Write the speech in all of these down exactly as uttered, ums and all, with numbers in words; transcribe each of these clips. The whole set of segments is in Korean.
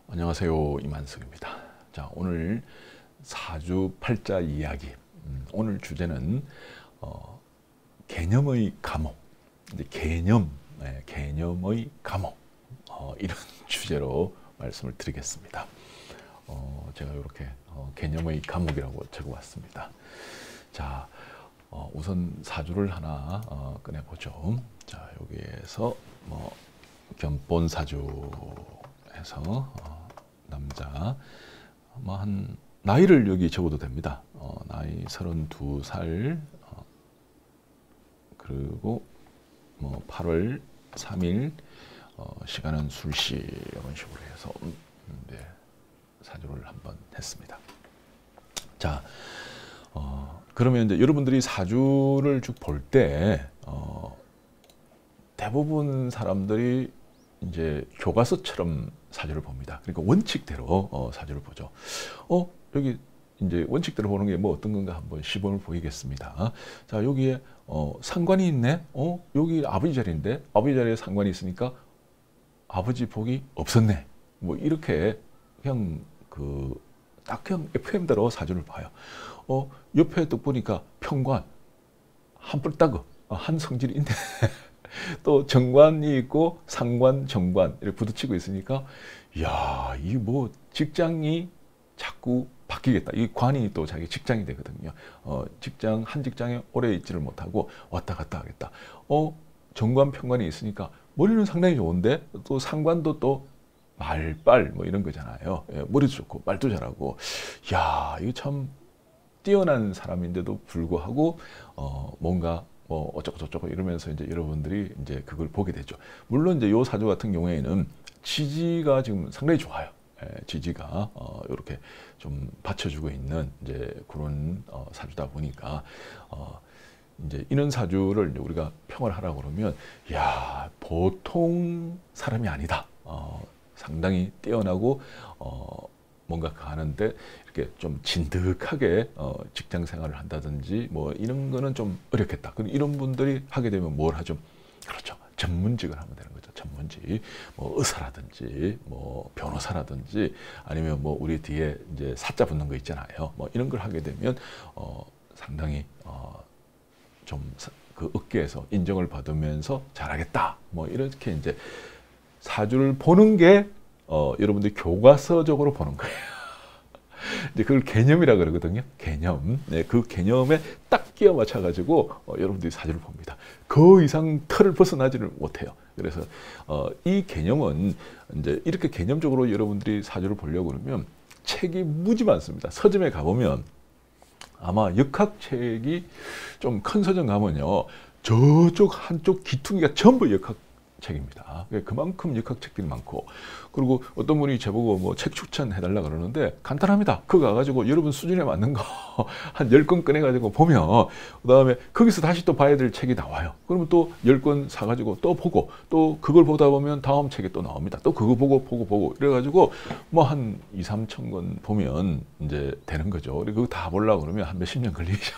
안녕하세요, 이만석입니다. 자, 오늘 사주팔자 이야기. 음, 오늘 주제는 어, 개념의 감옥. 이제 개념, 네, 개념의 감옥. 어, 이런 주제로 말씀을 드리겠습니다. 어, 제가 이렇게 어, 개념의 감옥이라고 적어왔습니다. 자, 어, 우선 사주를 하나 어, 꺼내보죠. 자, 여기에서 뭐 견본 사주에서 어, 남자 뭐 한 나이를 여기 적어도 됩니다. 어, 나이 서른두 살 어, 그리고 뭐 팔월 삼일 어, 시간은 술시 이런 식으로 해서 음, 네, 사주를 한번 했습니다. 자, 어, 그러면 이제 여러분들이 사주를 쭉 볼 때 어, 대부분 사람들이 이제 교과서처럼 사주를 봅니다. 그러니까 원칙대로 어, 사주를 보죠. 어, 여기 이제 원칙대로 보는 게 뭐 어떤 건가 한번 시범을 보이겠습니다. 자, 여기에 어, 상관이 있네. 어, 여기 아버지 자리인데 아버지 자리에 상관이 있으니까 아버지 복이 없었네. 뭐 이렇게 그냥 그 딱 그냥 에프엠대로 사주를 봐요. 어, 옆에 또 보니까 평관 한뿔 따고 한 성질이 있네. 또 정관이 있고 상관, 정관 이렇게 부딪히고 있으니까 야, 이 뭐 직장이 자꾸 바뀌겠다. 이 관이 또 자기 직장이 되거든요. 어, 직장 한 직장에 오래 있지를 못하고 왔다 갔다 하겠다. 어, 정관, 평관이 있으니까 머리는 상당히 좋은데 또 상관도 또 말빨 뭐 이런 거잖아요. 예, 머리도 좋고 말도 잘하고 야, 이거 참 뛰어난 사람인데도 불구하고 어, 뭔가 뭐 어쩌고 저쩌고 이러면서 이제 여러분들이 이제 그걸 보게 되죠. 물론 이제 요 사주 같은 경우에는 지지가 지금 상당히 좋아요. 예, 지지가 어, 이렇게 좀 받쳐주고 있는 이제 그런 어, 사주다 보니까 어, 이제 이런 사주를 이제 우리가 평을 하라고 그러면 야, 보통 사람이 아니다. 어, 상당히 뛰어나고 어, 뭔가 가는데 이렇게 좀 진득하게 어, 직장 생활을 한다든지 뭐 이런 거는 좀 어렵겠다. 그럼 이런 분들이 하게 되면 뭘 하죠? 그렇죠. 전문직을 하면 되는 거죠. 전문직. 뭐 의사라든지 뭐 변호사라든지 아니면 뭐 우리 뒤에 이제 사자 붙는 거 있잖아요. 뭐 이런 걸 하게 되면 어, 상당히 어, 좀 그 업계에서 인정을 받으면서 잘하겠다. 뭐 이렇게 이제 사주를 보는 게 어, 여러분들이 교과서적으로 보는 거예요. 이제 그걸 개념이라 그러거든요. 개념. 네, 그 개념에 딱 끼워 맞춰가지고 어, 여러분들이 사주를 봅니다. 그 이상 틀을 벗어나지를 못해요. 그래서 어, 이 개념은 이제 이렇게 개념적으로 여러분들이 사주를 보려고 그러면 책이 무지 많습니다. 서점에 가보면 아마 역학책이 좀 큰 서점 가면요, 저쪽 한쪽 기퉁이가 전부 역학 책입니다. 그만큼 역학책들이 많고, 그리고 어떤 분이 저보고 뭐 책 추천해달라 그러는데 간단합니다. 그거 가가지고 여러분 수준에 맞는 거 한 열 권 꺼내가지고 보면 그 다음에 거기서 다시 또 봐야 될 책이 나와요. 그러면 또 열 권 사가지고 또 보고 또 그걸 보다 보면 다음 책이 또 나옵니다. 또 그거 보고 보고 보고 이래가지고 뭐 한 이, 삼천 권 보면 이제 되는 거죠. 그리고 그거 다 보려고 그러면 한 몇십 년 걸리죠.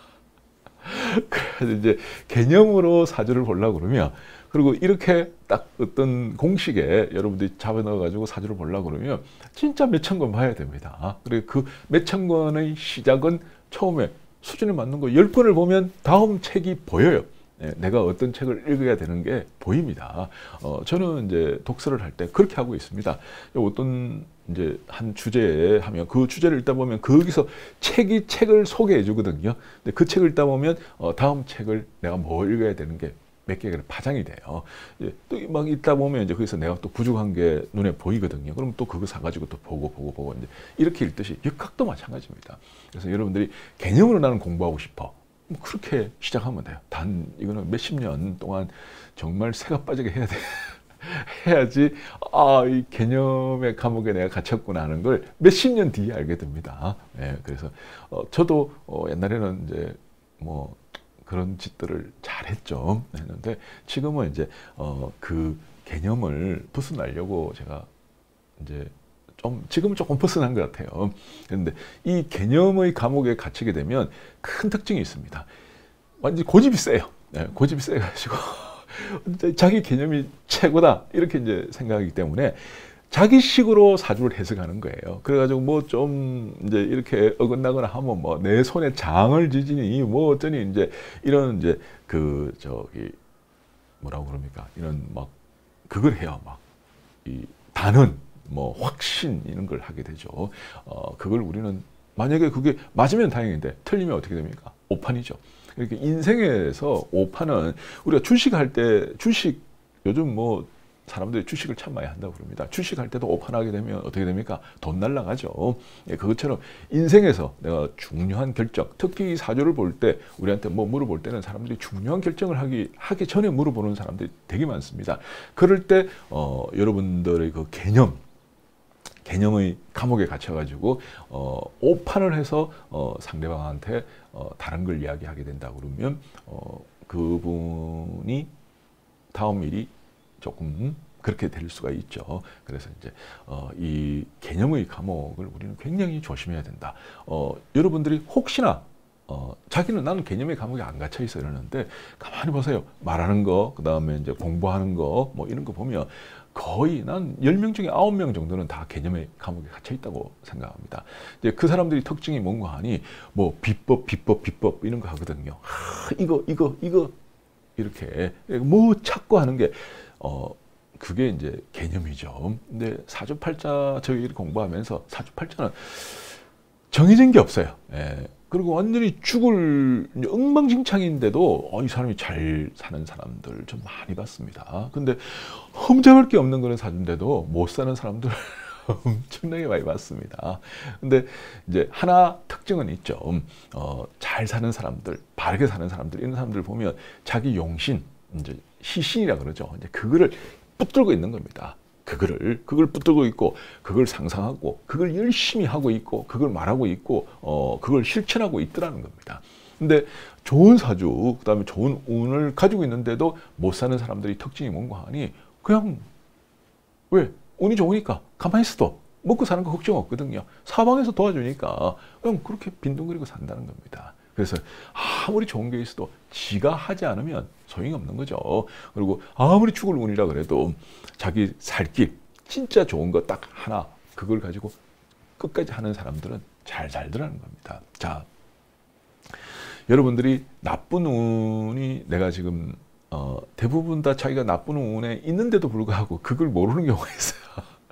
그래서 이제 개념으로 사주를 보려고 그러면, 그리고 이렇게 딱 어떤 공식에 여러분들이 잡아 넣어가지고 사주를 보려고 그러면 진짜 몇천 권 봐야 됩니다. 그리고 그 몇천 권의 시작은 처음에 수준에 맞는 거 열 권을 보면 다음 책이 보여요. 네, 내가 어떤 책을 읽어야 되는 게 보입니다. 어, 저는 이제 독서를 할 때 그렇게 하고 있습니다. 어떤 이제 한 주제에 하면 그 주제를 읽다 보면 거기서 책이 책을 소개해 주거든요. 근데 그 책을 읽다 보면 어, 다음 책을 내가 뭘 읽어야 되는 게 몇 개가 파장이 돼요. 또 막 읽다 보면 이제 거기서 내가 또 부족한 게 눈에 보이거든요. 그럼 또 그거 사가지고 또 보고 보고 보고 이제 이렇게 읽듯이 역학도 마찬가지입니다. 그래서 여러분들이 개념으로 나는 공부하고 싶어. 뭐 그렇게 시작하면 돼요. 단 이거는 몇십 년 동안 정말 새가 빠지게 해야 돼. 해야지 아, 이 개념의 감옥에 내가 갇혔구나 하는 걸 몇십 년 뒤에 알게 됩니다. 네, 그래서 어, 저도 어, 옛날에는 이제 뭐 그런 짓들을 잘했죠. 했는데 지금은 이제 어, 그 개념을 벗어나려고 제가 이제 좀 지금은 조금 벗어난 것 같아요. 그런데 이 개념의 감옥에 갇히게 되면 큰 특징이 있습니다. 완전 고집이 세요. 네, 고집이 세가지고 자기 개념이 최고다 이렇게 이제 생각하기 때문에 자기식으로 사주를 해석하는 거예요. 그래가지고 뭐 좀 이제 이렇게 어긋나거나 하면 뭐 내 손에 장을 지지니 뭐 어쩌니 이제 이런 이제 그 저기 뭐라고 그럽니까? 이런 막 그걸 해요. 막 이 단언, 뭐 확신 이런 걸 하게 되죠. 어 그걸 우리는 만약에 그게 맞으면 다행인데 틀리면 어떻게 됩니까? 오판이죠. 이렇게 인생에서 오판은 우리가 주식할 때 주식 요즘 뭐 사람들이 주식을 참 많이 한다고 그럽니다. 주식할 때도 오판하게 되면 어떻게 됩니까? 돈 날라가죠. 예, 그것처럼 인생에서 내가 중요한 결정, 특히 이 사주를 볼 때 우리한테 뭐 물어볼 때는 사람들이 중요한 결정을 하기 하기 전에 물어보는 사람들이 되게 많습니다. 그럴 때 어, 여러분들의 그 개념, 개념의 감옥에 갇혀가지고 어, 오판을 해서 어, 상대방한테 어, 다른 걸 이야기하게 된다 그러면 어, 그분이 다음 일이 조금 그렇게 될 수가 있죠. 그래서 이제 어, 이 개념의 감옥을 우리는 굉장히 조심해야 된다. 어, 여러분들이 혹시나 어, 자기는 나는 개념의 감옥에 안 갇혀 있어 이러는데 가만히 보세요. 말하는 거, 그 다음에 이제 공부하는 거, 뭐 이런 거 보면 거의 난 열 명 중에 아홉 명 정도는 다 개념의 감옥에 갇혀 있다고 생각합니다. 이제 그 사람들이 특징이 뭔가 하니 뭐 비법, 비법, 비법 이런 거 하거든요. 하, 이거, 이거, 이거 이렇게 뭐 찾고 하는 게 어, 그게 이제 개념이죠. 근데 사주팔자 저희를 공부하면서 사주팔자는 정해진 게 없어요. 예. 그리고 완전히 죽을 엉망진창인데도 어, 이 사람이 잘 사는 사람들 좀 많이 봤습니다. 근데 흠잡을 게 없는 그런 사주인데도 못 사는 사람들 엄청나게 많이 봤습니다. 근데 이제 하나 특징은 있죠. 어, 잘 사는 사람들, 바르게 사는 사람들, 이런 사람들 보면 자기 용신, 이제 시신이라 그러죠. 이제 그거를 붙들고 있는 겁니다. 그거를 그걸 붙들고 있고 그걸 상상하고 그걸 열심히 하고 있고 그걸 말하고 있고 어 그걸 실천하고 있더라는 겁니다. 근데 좋은 사주, 그다음에 좋은 운을 가지고 있는데도 못 사는 사람들이 특징이 뭔가 하니 그냥 왜 운이 좋으니까 가만히 있어도 먹고 사는 거 걱정 없거든요. 사방에서 도와주니까 그냥 그렇게 빈둥거리고 산다는 겁니다. 그래서 아무리 좋은 게 있어도 지가 하지 않으면 소용이 없는 거죠. 그리고 아무리 죽을 운이라 그래도 자기 살 길 진짜 좋은 거 딱 하나 그걸 가지고 끝까지 하는 사람들은 잘 살더라는 겁니다. 자, 여러분들이 나쁜 운이 내가 지금 어, 대부분 다 자기가 나쁜 운에 있는데도 불구하고 그걸 모르는 경우가 있어요.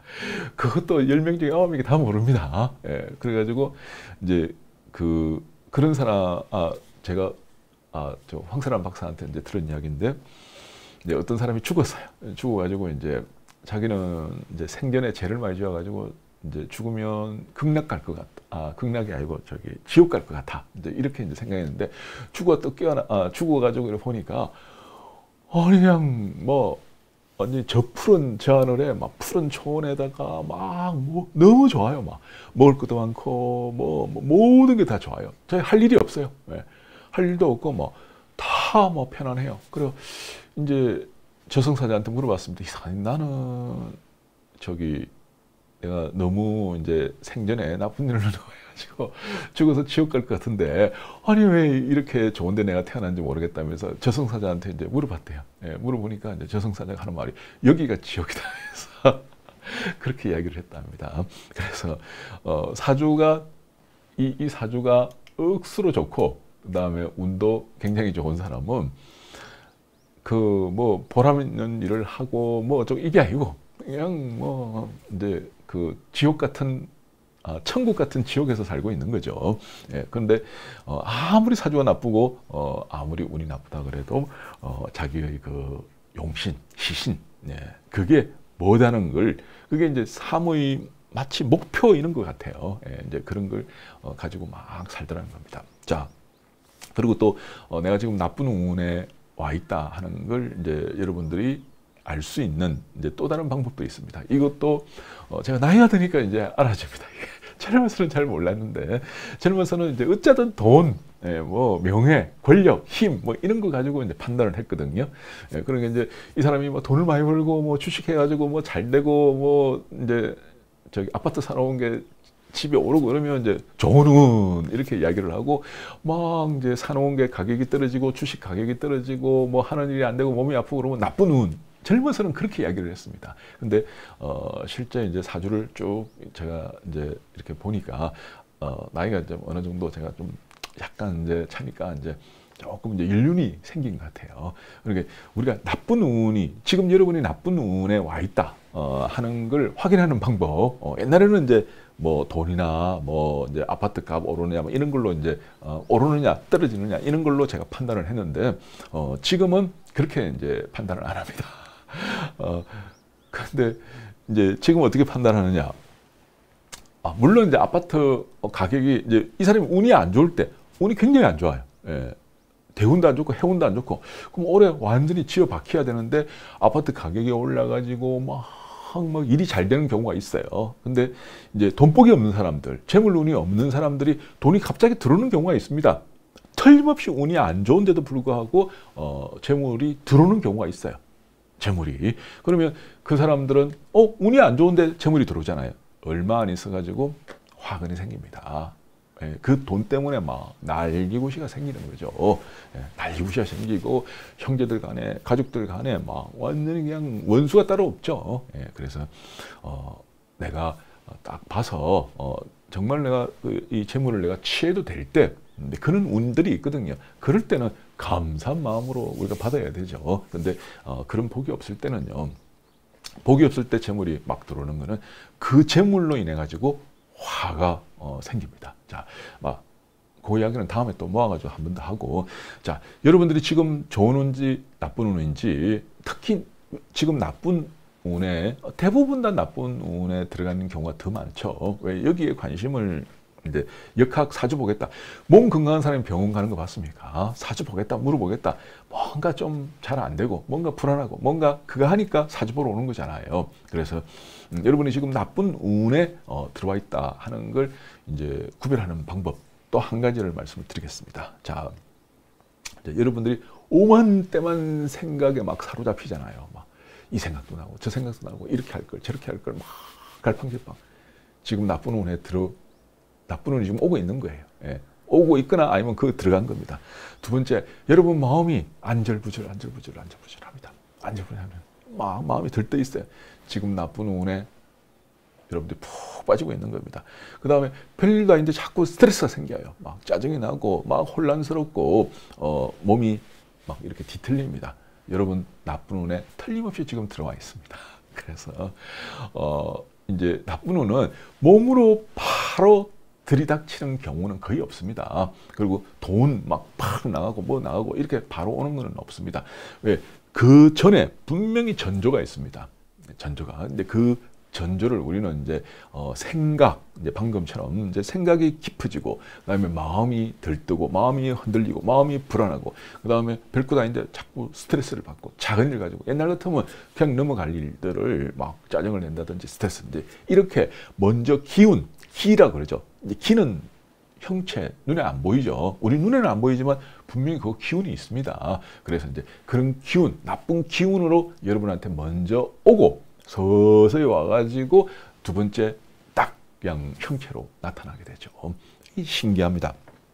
그것도 열 명 중에 아홉 명이 다 모릅니다. 예, 그래가지고 이제 그 그런 사람, 아, 제가, 아, 저 황세란 박사한테 이제 들은 이야기인데, 이제 어떤 사람이 죽었어요. 죽어가지고 이제 자기는 이제 생전에 죄를 많이 지어가지고 이제 죽으면 극락 갈 것 같다. 아, 극락이 아니고 저기 지옥 갈 것 같아. 이제 이렇게 이제 생각했는데, 죽어 또 깨어나, 아, 죽어가지고 이렇게 보니까, 아니, 그냥 뭐, 완전히 저 푸른 저 하늘에 막 푸른 초원에다가 막 뭐 너무 좋아요. 막 먹을 것도 많고 뭐, 뭐 모든 게 다 좋아요. 저희 할 일이 없어요. 네. 할 일도 없고 뭐 다 뭐 편안해요. 그리고 이제 저승사자한테 물어봤습니다. 이상하니 나는 저기 내가 너무 이제 생전에 나쁜 일을 넣어가지고 죽어서 지옥 갈 것 같은데 아니 왜 이렇게 좋은데 내가 태어난지 모르겠다면서 저승사자한테 이제 물어봤대요. 예, 물어보니까 이제 저승사자가 하는 말이 여기가 지옥이다 해서 그렇게 이야기를 했답니다. 그래서 어, 사주가 이, 이 사주가 억수로 좋고 그 다음에 운도 굉장히 좋은 사람은 그 뭐 보람 있는 일을 하고 뭐 좀 이게 아니고 그냥 뭐 이제 그 지옥 같은 아, 천국 같은 지옥에서 살고 있는 거죠. 예, 그런데 어, 아무리 사주가 나쁘고 어, 아무리 운이 나쁘다 그래도 어, 자기의 그 용신, 시신, 예, 그게 뭐다는 걸 그게 이제 삶의 마치 목표인 것 같아요. 예, 이제 그런 걸 어, 가지고 막 살더라는 겁니다. 자, 그리고 또 어, 내가 지금 나쁜 운에 와 있다 하는 걸 이제 여러분들이 알 수 있는 이제 또 다른 방법도 있습니다. 이것도 어 제가 나이가 드니까 이제 알아집니다. 젊어서는 잘 몰랐는데 젊어서는 이제 어쩌든 돈, 예, 뭐 명예, 권력, 힘, 뭐 이런 거 가지고 이제 판단을 했거든요. 예, 그러니까 이제 이 사람이 뭐 돈을 많이 벌고 뭐 주식해가지고 뭐 잘 되고 뭐 이제 저기 아파트 사놓은 게 집에 오르고 그러면 이제 좋은 운 이렇게 이야기를 하고 막 이제 사놓은 게 가격이 떨어지고 주식 가격이 떨어지고 뭐 하는 일이 안 되고 몸이 아프고 그러면 나쁜 운. 젊어서는 그렇게 이야기를 했습니다. 근데 어, 실제 이제 사주를 쭉 제가 이제 이렇게 보니까 어, 나이가 좀 어느 정도 제가 좀 약간 이제 차니까 이제 조금 이제 연륜이 생긴 것 같아요. 그러니까 우리가 나쁜 운이 지금 여러분이 나쁜 운에 와 있다 어, 하는 걸 확인하는 방법. 어, 옛날에는 이제 뭐 돈이나 뭐 이제 아파트 값 오르느냐 뭐 이런 걸로 이제 어, 오르느냐 떨어지느냐 이런 걸로 제가 판단을 했는데 어, 지금은 그렇게 이제 판단을 안 합니다. 어, 근데 이제 지금 어떻게 판단하느냐? 아, 물론 이제 아파트 가격이 이제 이 사람이 운이 안 좋을 때 운이 굉장히 안 좋아요. 예. 대운도 안 좋고 해운도 안 좋고 그럼 올해 완전히 지어 박혀야 되는데 아파트 가격이 올라가지고 막, 막 일이 잘 되는 경우가 있어요. 근데 이제 돈복이 없는 사람들, 재물운이 없는 사람들이 돈이 갑자기 들어오는 경우가 있습니다. 틀림없이 운이 안 좋은데도 불구하고 어, 재물이 들어오는 경우가 있어요. 재물이. 그러면 그 사람들은 어 운이 안 좋은데 재물이 들어오잖아요. 얼마 안 있어가지고 화근이 생깁니다. 예, 그 돈 때문에 막 난리구시가 생기는 거죠. 예, 난리구시가 생기고 형제들 간에 가족들 간에 막 완전히 그냥 원수가 따로 없죠. 예, 그래서 어, 내가 딱 봐서 어, 정말 내가 그, 이 재물을 내가 취해도 될 때 그런 운들이 있거든요. 그럴 때는 감사한 마음으로 우리가 받아야 되죠. 근데 어, 그런 복이 없을 때는요. 복이 없을 때 재물이 막 들어오는 거는 그 재물로 인해 가지고 화가 어, 생깁니다. 자, 막 그 이야기는 다음에 또 모아가지고 한 번 더 하고, 자, 여러분들이 지금 좋은 운인지 나쁜 운인지, 특히 지금 나쁜 운에 대부분 다 나쁜 운에 들어가는 경우가 더 많죠. 왜 여기에 관심을 이제 역학 사주 보겠다. 몸 건강한 사람이 병원 가는 거 봤습니까? 사주 보겠다, 물어보겠다. 뭔가 좀 잘 안 되고, 뭔가 불안하고, 뭔가 그거 하니까 사주 보러 오는 거잖아요. 그래서 음, 여러분이 지금 나쁜 운에 어, 들어와 있다 하는 걸 이제 구별하는 방법 또 한 가지를 말씀을 드리겠습니다. 자, 이제 여러분들이 오만 때만 생각에 막 사로잡히잖아요. 막 이 생각도 나고, 저 생각도 나고, 이렇게 할 걸, 저렇게 할 걸 막 갈팡질팡. 지금 나쁜 운에 들어 나쁜 운이 지금 오고 있는 거예요. 예. 오고 있거나 아니면 그 들어간 겁니다. 두 번째, 여러분 마음이 안절부절, 안절부절, 안절부절합니다. 안절부절하면 막 마음이 들떠 있어요. 지금 나쁜 운에 여러분들이 푹 빠지고 있는 겁니다. 그 다음에 별일도 아닌데 자꾸 스트레스가 생겨요. 막 짜증이 나고, 막 혼란스럽고, 어, 몸이 막 이렇게 뒤틀립니다. 여러분 나쁜 운에 틀림없이 지금 들어와 있습니다. 그래서 어, 이제 나쁜 운은 몸으로 바로 들이닥치는 경우는 거의 없습니다. 그리고 돈 막 팍 나가고 뭐 나가고 이렇게 바로 오는 것은 없습니다. 왜? 그 전에 분명히 전조가 있습니다. 전조가. 근데 그 전조를 우리는 이제 어 생각, 이제 방금처럼 이제 생각이 깊어지고, 그다음에 마음이 들뜨고, 마음이 흔들리고, 마음이 불안하고, 그다음에 별것 아닌데 자꾸 스트레스를 받고, 작은 일 가지고, 옛날 같으면 그냥 넘어갈 일들을 막 짜증을 낸다든지 스트레스인데, 이렇게 먼저 기운, 기라 그러죠. 이제 기는 형체, 눈에 안 보이죠. 우리 눈에는 안 보이지만 분명히 그 기운이 있습니다. 그래서 이제 그런 기운, 나쁜 기운으로 여러분한테 먼저 오고, 서서히 와가지고 두 번째 딱 그냥 형체로 나타나게 되죠. 이 신기합니다.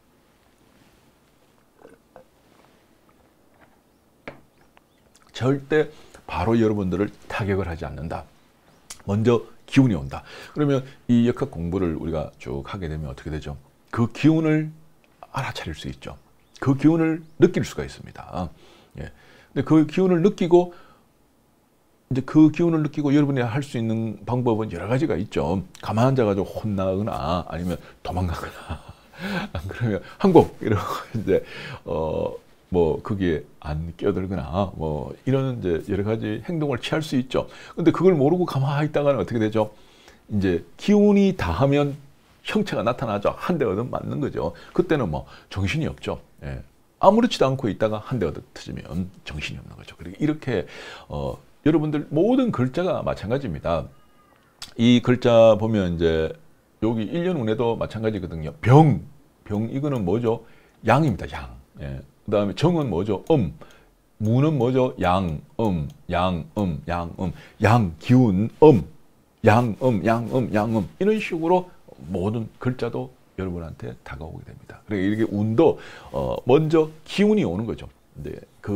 절대 바로 여러분들을 타격을 하지 않는다. 먼저 기운이 온다. 그러면 이 역학 공부를 우리가 쭉 하게 되면 어떻게 되죠? 그 기운을 알아차릴 수 있죠. 그 기운을 느낄 수가 있습니다. 예. 근데 그 기운을 느끼고 이제 그 기운을 느끼고 여러분이 할 수 있는 방법은 여러 가지가 있죠. 가만 앉아가지고 혼나거나 아니면 도망가거나 안 그러면 항복 이러고 이제 어 뭐 거기에 안 끼어들거나 뭐 이런 이제 여러 가지 행동을 취할 수 있죠. 근데 그걸 모르고 가만히 있다가는 어떻게 되죠? 이제 기운이 다하면 형체가 나타나죠. 한 대 얻어 맞는 거죠. 그때는 뭐 정신이 없죠. 예. 아무렇지도 않고 있다가 한 대 얻어 터지면 정신이 없는 거죠. 그러니까 이렇게 어. 여러분들 모든 글자가 마찬가지입니다. 이 글자 보면 이제 여기 일 년 운에도 마찬가지거든요. 병, 병 이거는 뭐죠? 양입니다. 양. 예. 그 다음에 정은 뭐죠? 음. 무는 뭐죠? 양, 음, 양, 음, 양, 음, 양, 기운, 음, 양, 음, 양, 음, 양, 음 이런 식으로 모든 글자도 여러분한테 다가오게 됩니다. 그러니까 이렇게 운도 어, 먼저 기운이 오는 거죠. 근데 그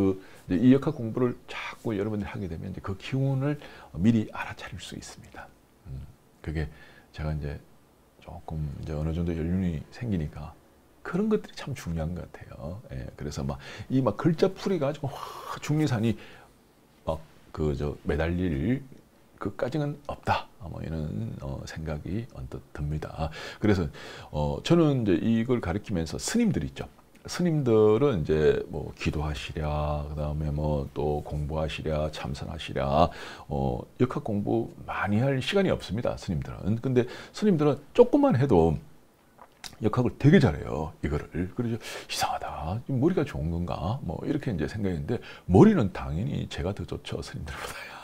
이제 이 역학 공부를 자꾸 여러분들이 하게 되면 이제 그 기운을 미리 알아차릴 수 있습니다. 음, 그게 제가 이제 조금 이제 어느 정도 연륜이 생기니까 그런 것들이 참 중요한 것 같아요. 예, 그래서 막 이 막 글자 풀이 가지고 와, 중리산이 막 그 저 매달릴 그까지는 없다. 뭐 이런 어, 생각이 언뜻 듭니다. 그래서 어, 저는 이제 이걸 가르치면서 스님들 있죠. 스님들은 이제 뭐 기도하시랴, 그다음에 뭐 또 공부하시랴, 참선하시랴, 어, 역학 공부 많이 할 시간이 없습니다. 스님들은. 근데 스님들은 조금만 해도 역학을 되게 잘해요. 이거를. 그래서 이상하다. 머리가 좋은 건가? 뭐 이렇게 이제 생각했는데 머리는 당연히 제가 더 좋죠. 스님들보다야.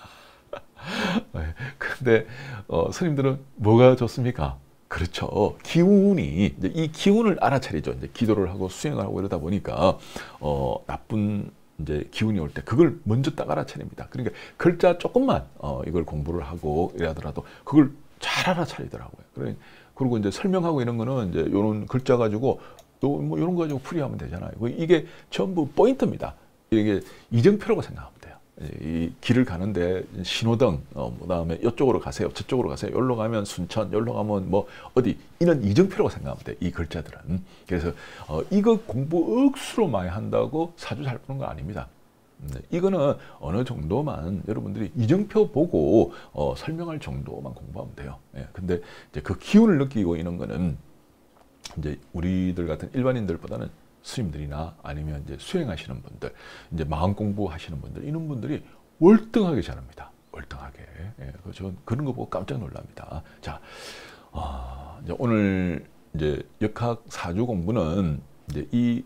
네. 근데 어, 스님들은 뭐가 좋습니까? 그렇죠. 기운이 이제 이 기운을 알아차리죠. 이제 기도를 하고 수행을 하고 이러다 보니까 어, 나쁜 이제 기운이 올 때 그걸 먼저 딱 알아차립니다. 그러니까 글자 조금만 어, 이걸 공부를 하고 이러더라도 그걸 잘 알아차리더라고요. 그래 그리고 이제 설명하고 이런 거는 이제 이런 글자 가지고 또 뭐 이런 거 가지고 풀이하면 되잖아요. 이게 전부 포인트입니다. 이게 이정표라고 생각하면 돼요. 이 길을 가는데 신호등, 어, 그다음에 이쪽으로 가세요, 저쪽으로 가세요. 여기로 가면 순천, 여기로 가면 뭐 어디 이런 이정표라고 생각하면 돼. 이 글자들은. 그래서 어, 이거 공부 억수로 많이 한다고 사주 잘 보는 거 아닙니다. 네, 이거는 어느 정도만 여러분들이 이정표 보고 어, 설명할 정도만 공부하면 돼요. 예, 근데 이제 그 기운을 느끼고 있는 거는 이제 우리들 같은 일반인들보다는 스님들이나 아니면 이제 수행하시는 분들, 이제 마음 공부하시는 분들, 이런 분들이 월등하게 잘합니다. 월등하게. 예, 전 그런 거 보고 깜짝 놀랍니다. 자, 어, 이제 오늘 이제 역학 사주 공부는 이제 이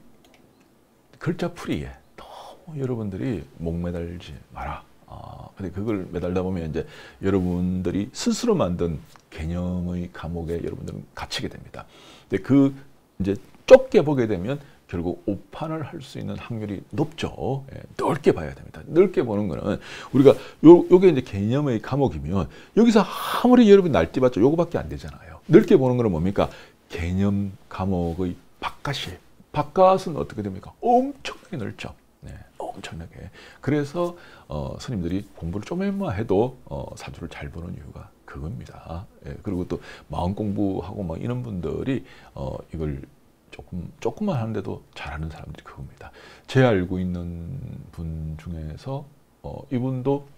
글자 풀이에 너무 여러분들이 목매달지 마라. 어, 근데 그걸 매달다 보면 이제 여러분들이 스스로 만든 개념의 감옥에 여러분들은 갇히게 됩니다. 근데 그 이제 좁게 보게 되면 결국 오판을 할 수 있는 확률이 높죠. 예, 넓게 봐야 됩니다. 넓게 보는 거는 우리가 요, 요게 이제 개념의 감옥이면 여기서 아무리 여러분 날뛰봤자 요거밖에 안 되잖아요. 넓게 보는 거는 뭡니까? 개념 감옥의 바깥이. 바깥은 어떻게 됩니까? 엄청나게 넓죠. 네, 엄청나게. 그래서 어, 스님들이 공부를 좀만 해도 어, 사주를 잘 보는 이유가 그겁니다. 예, 그리고 또 마음 공부하고 막 이런 분들이 어, 이걸 조금, 조금만 하는데도 잘하는 사람들이 그겁니다. 제 알고 있는 분 중에서, 어, 이분도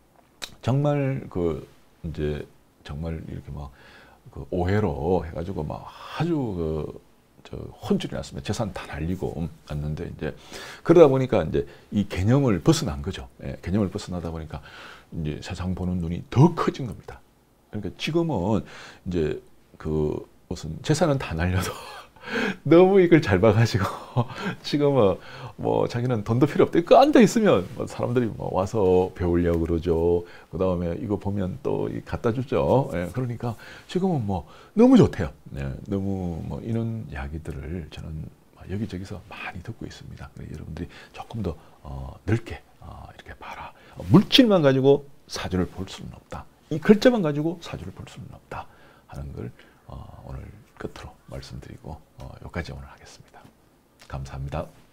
정말 그, 이제, 정말 이렇게 막, 그 오해로 해가지고 막 아주 그, 저 혼쭐이 났습니다. 재산 다 날리고 왔는데, 이제, 그러다 보니까 이제 이 개념을 벗어난 거죠. 예, 개념을 벗어나다 보니까 이제 세상 보는 눈이 더 커진 겁니다. 그러니까 지금은 이제 그, 무슨 재산은 다 날려도 너무 이걸 잘 봐가지고 지금은 뭐 자기는 돈도 필요 없대. 그 앉아 있으면 뭐 사람들이 뭐 와서 배우려고 그러죠. 그 다음에 이거 보면 또 갖다 주죠. 예, 그러니까 지금은 뭐 너무 좋대요. 예, 너무 뭐 이런 이야기들을 저는 여기저기서 많이 듣고 있습니다. 여러분들이 조금 더 어, 넓게 어, 이렇게 봐라. 물질만 가지고 사주를 볼 수는 없다. 이 글자만 가지고 사주를 볼 수는 없다 하는 걸 어, 오늘 끝으로 말씀드리고 어, 여기까지 오늘 하겠습니다. 감사합니다.